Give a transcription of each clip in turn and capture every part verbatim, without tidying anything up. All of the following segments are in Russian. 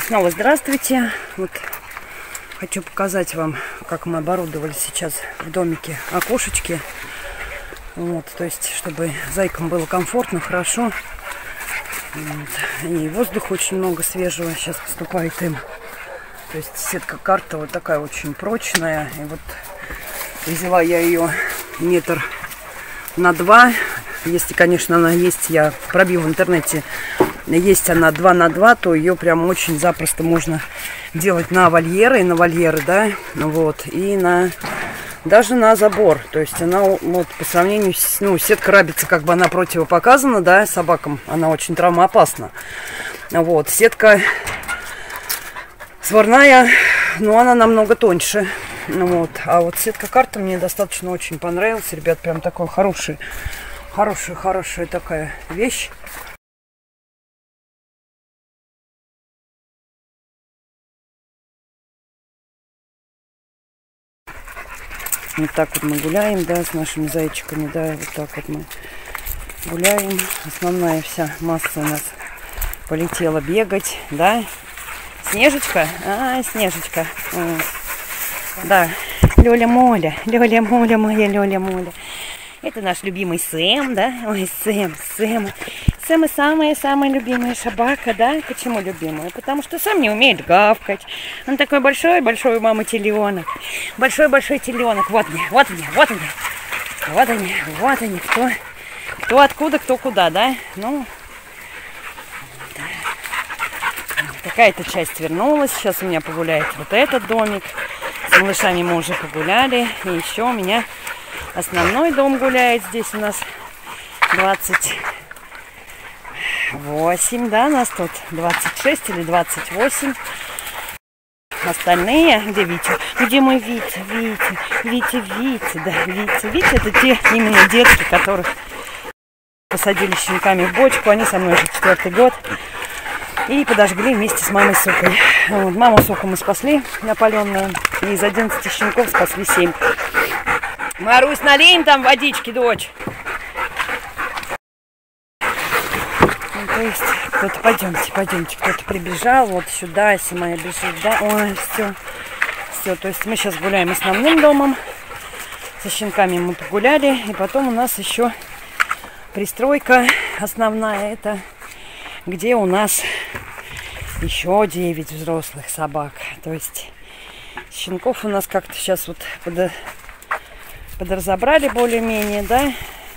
Снова здравствуйте. Вот хочу показать вам, как мы оборудовали сейчас в домике окошечки. Вот, то есть, чтобы зайкам было комфортно, хорошо. Вот. И воздуха очень много свежего сейчас поступает им. То есть сетка карта вот такая очень прочная. И вот взяла я ее метр на два. Если, конечно, она есть, я пробью в интернете. Есть она два на два, то ее прям очень запросто можно делать на вольеры, и на вольеры, да, вот, и на даже на забор. То есть она вот по сравнению с, ну, сетка рабица, как бы она противопоказана, да, собакам, она очень травмоопасна. Вот, сетка сварная, но она намного тоньше. Вот, а вот сетка карта мне достаточно очень понравилась, ребят, прям такой хороший, хорошая, хорошая такая вещь. Вот так вот мы гуляем, да, с нашими зайчиками, да, вот так вот мы гуляем. Основная вся масса у нас полетела бегать, да. Снежечка? А, Снежечка. Вот. Да, Лёля-Моля, Лёля-Моля, моя Лёля-Моля. Это наш любимый Сэм, да? Ой, Сэм, Сэм. Сэм самая-самая любимая собака, да? Почему любимая? Потому что Сэм не умеет гавкать. Он такой большой-большой у мамы теленок. Большой-большой теленок. Вот мне, вот мне, вот мне. Вот они, вот они. Кто, кто откуда, кто куда, да? Ну, да. Такая-то часть вернулась. Сейчас у меня погуляет вот этот домик. С малышами мы уже погуляли. И еще у меня основной дом гуляет. Здесь у нас двадцать восемь, да, нас тут двадцать шесть или двадцать восемь. Остальные, где Витя? Где мой Витя? Витя, Витя, Витя, да, Витя. Витя — это те именно детки, которых посадили щенками в бочку. Они со мной уже четвертый год. И подожгли вместе с мамой Сукой. Вот, маму Суку мы спасли опаленную. И из одиннадцати щенков спасли семь. Марусь, налей там водички, дочь. Ну, то есть, кто-то, пойдемте, пойдемте, кто-то прибежал вот сюда, если моя бежит, да, ой, все, все, то есть мы сейчас гуляем основным домом, со щенками мы погуляли, и потом у нас еще пристройка основная, это где у нас еще девять взрослых собак, то есть щенков у нас как-то сейчас вот под... подразобрали более-менее, да,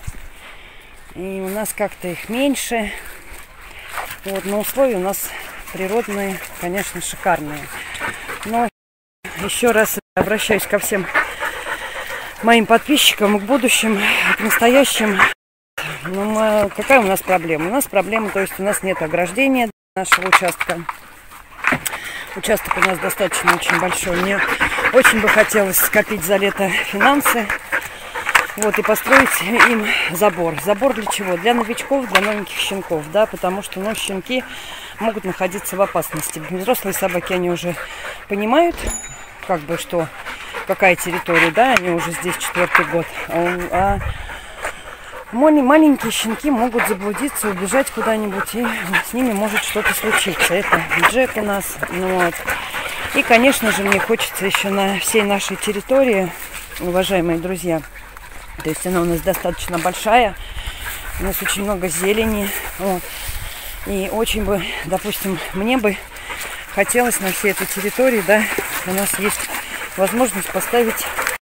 и у нас как-то их меньше. Вот, но условия у нас природные, конечно, шикарные. Но еще раз обращаюсь ко всем моим подписчикам, к будущим, к настоящим. Ну, мы, какая у нас проблема? У нас проблема, то есть у нас нет ограждения нашего участка. Участок у нас достаточно очень большой. Мне очень бы хотелось скопить за лето финансы. Вот, и построить им забор. Забор для чего? Для новичков, для новеньких щенков, да, потому что, ну, щенки могут находиться в опасности. Взрослые собаки, они уже понимают, как бы, что, какая территория, да, они уже здесь четвертый год. А, а маленькие щенки могут заблудиться, убежать куда-нибудь, и с ними может что-то случиться. Это Джек у нас, ну, вот. И, конечно же, мне хочется еще на всей нашей территории, уважаемые друзья, то есть она у нас достаточно большая, у нас очень много зелени, вот. И очень бы, допустим, мне бы хотелось на всей этой территории, да, у нас есть возможность поставить...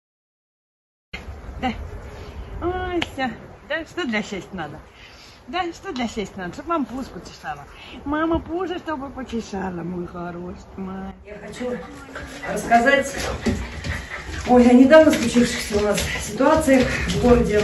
Да, ой, все, да, что для счастья надо? Да, что для счастья надо? Чтобы мама пуз почесала. Мама пузо, чтобы почесала, мой хороший. Мой. Я хочу рассказать... Ой, о недавно случившихся у нас ситуациях в городе.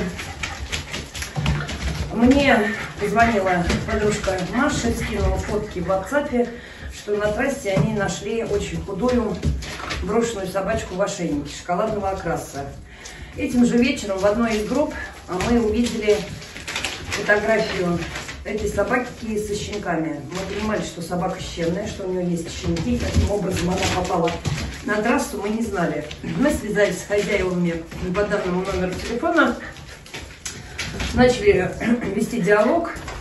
Мне позвонила подружка Маша, скинула фотки в WhatsApp, что на трассе они нашли очень худую брошенную собачку в ошейнике шоколадного окраса. Этим же вечером в одной из групп мы увидели фотографию этой собаки со щенками. Мы понимали, что собака щенная, что у нее есть щенки. Каким образом она попала на трассу, мы не знали. Мы связались с хозяевами по данному номеру телефона, начали вести диалог.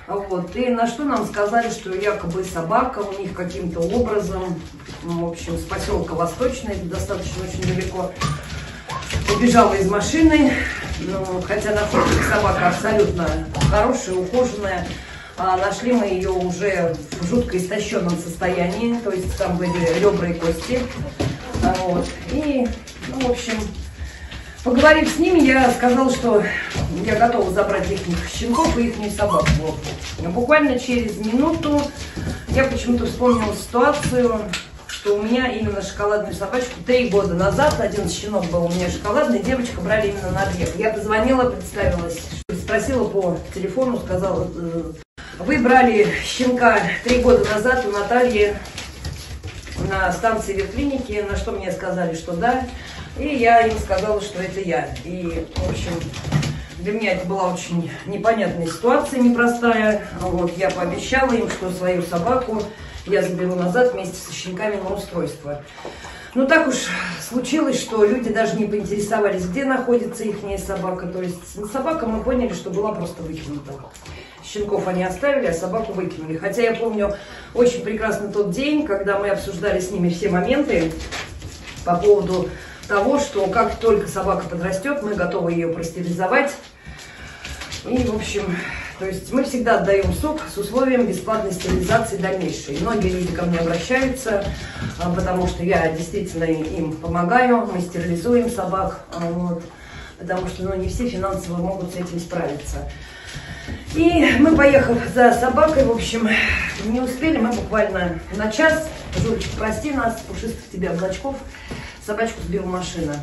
Вот. И на что нам сказали, что якобы собака у них каким-то образом, ну, в общем, с поселка Восточный, достаточно очень далеко, убежала из машины. Ну, хотя находится собака абсолютно хорошая, ухоженная. А нашли мы ее уже в жутко истощенном состоянии, то есть там были ребра и кости. Вот. И, ну, в общем, поговорив с ними, я сказала, что я готова забрать их щенков и их собаку. Вот. Буквально через минуту я почему-то вспомнила ситуацию, что у меня именно шоколадную собачку три года назад, один щенок был у меня шоколадный, девочка брали именно на объект. Я позвонила, представилась, спросила по телефону, сказала, вы брали щенка три года назад у Натальи на станции ветклиники, на что мне сказали, что да. И я им сказала, что это я. И, в общем, для меня это была очень непонятная ситуация, непростая. Вот, я пообещала им, что свою собаку я заберу назад вместе со щенками на устройство. Ну, так уж случилось, что люди даже не поинтересовались, где находится их собака. То есть собака, мы поняли, что была просто выкинута. Щенков они оставили, а собаку выкинули. Хотя я помню очень прекрасно тот день, когда мы обсуждали с ними все моменты по поводу того, что как только собака подрастет, мы готовы ее простерилизовать. И, в общем, то есть мы всегда отдаем сук с условием бесплатной стерилизации дальнейшей. Многие люди ко мне обращаются, потому что я действительно им помогаю, мы стерилизуем собак, вот, потому что, ну, не все финансово могут с этим справиться. И мы, поехав за собакой, в общем, не успели мы буквально на час. Журочка, прости нас, пушистых тебе облачков, собачку сбила машина.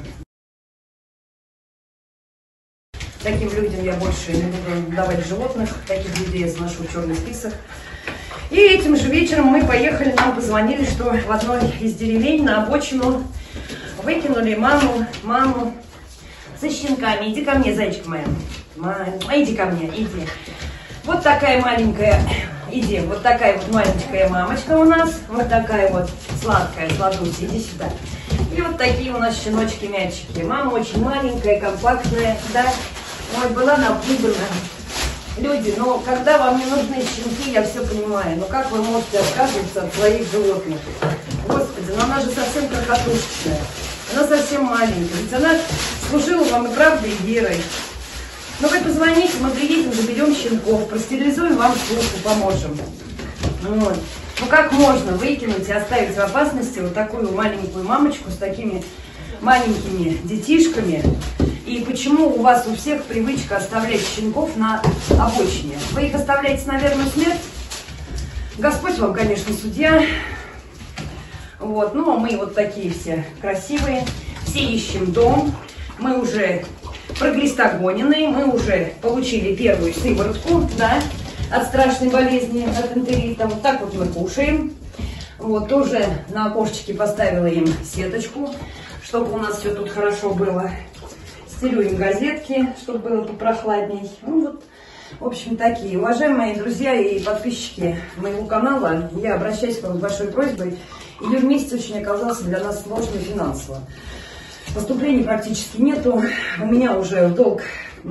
Таким людям я больше не буду давать животных, таких людей я заношу в черный список. И этим же вечером мы поехали, нам позвонили, что в одной из деревень на обочину выкинули маму, маму со щенками. Иди ко мне, зайчка моя. Иди ко мне, иди. Вот такая маленькая, иди, вот такая вот маленькая мамочка у нас, вот такая вот сладкая, сладуся, иди сюда. И вот такие у нас щеночки-мячики. Мама очень маленькая, компактная, да. Ой, была напугана. Люди, но когда вам не нужны щенки, я все понимаю. Но как вы можете отказываться от своих животных? Господи, но она же совсем крохотушечная. Она совсем маленькая. Ведь она служила вам и правдой, и верой. Но вы позвоните, мы приедем, заберем щенков, простерилизуем вам слуху, поможем. Вот. Ну как можно выкинуть и оставить в опасности вот такую маленькую мамочку с такими маленькими детишками? И почему у вас у всех привычка оставлять щенков на обочине? Вы их оставляете на верную смерть? Господь вам, конечно, судья. Вот. Ну, а мы вот такие все красивые. Все ищем дом. Мы уже прогестагоненные. Мы уже получили первую сыворотку, да, от страшной болезни, от энтерита. Вот так вот мы кушаем. Вот, тоже на окошечке поставила им сеточку, чтобы у нас все тут хорошо было. Стелю им газетки, чтобы было попрохладней. Ну вот, в общем, такие. Уважаемые друзья и подписчики моего канала, я обращаюсь к вам с большой просьбой. Июль месяц очень оказался для нас сложным финансово. Поступлений практически нету. У меня уже в долг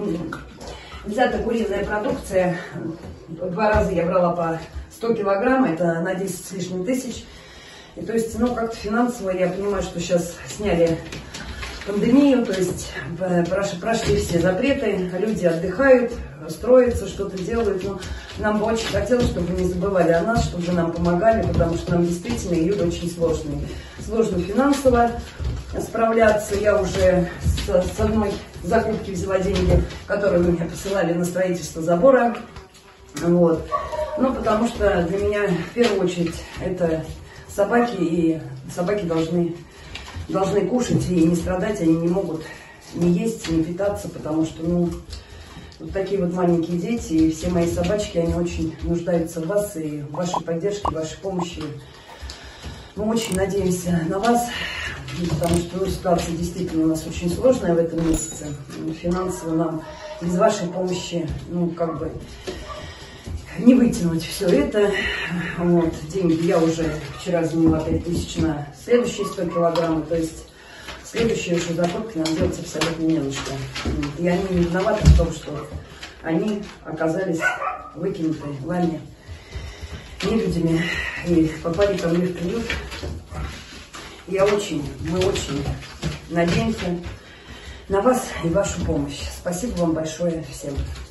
взята куриная продукция. Два раза я брала по сто килограмм, это на десять с лишним тысяч. И то есть, ну, как-то финансово я понимаю, что сейчас сняли пандемию, то есть прошли все запреты, люди отдыхают, строятся, что-то делают. Но нам бы очень хотелось, чтобы вы не забывали о нас, чтобы вы нам помогали, потому что нам действительно июль очень сложный. Сложно финансово справляться. Я уже с, с одной закупки взяла деньги, которые вы мне посылали на строительство забора. Вот. Ну, потому что для меня в первую очередь это собаки, и собаки должны... должны кушать и не страдать, они не могут не есть, не питаться, потому что, ну, вот такие вот маленькие дети, и все мои собачки, они очень нуждаются в вас и в вашей поддержке, в вашей помощи. Мы очень надеемся на вас, потому что, ну, ситуация действительно у нас очень сложная в этом месяце. Финансово нам без вашей помощи, ну, как бы не вытянуть все это. Вот, деньги я уже вчера заняла пять тысяч на следующие сто килограмм, то есть следующие уже закупки нам делать абсолютно не на что. И они не виноваты в том, что они оказались выкинутые вами нелюдями и попали ко мне в приют. Я очень, мы очень надеемся на вас и вашу помощь. Спасибо вам большое всем.